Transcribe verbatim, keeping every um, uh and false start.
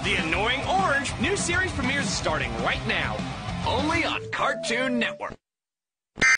The Annoying Orange new series premieres starting right now. Only on Cartoon Network.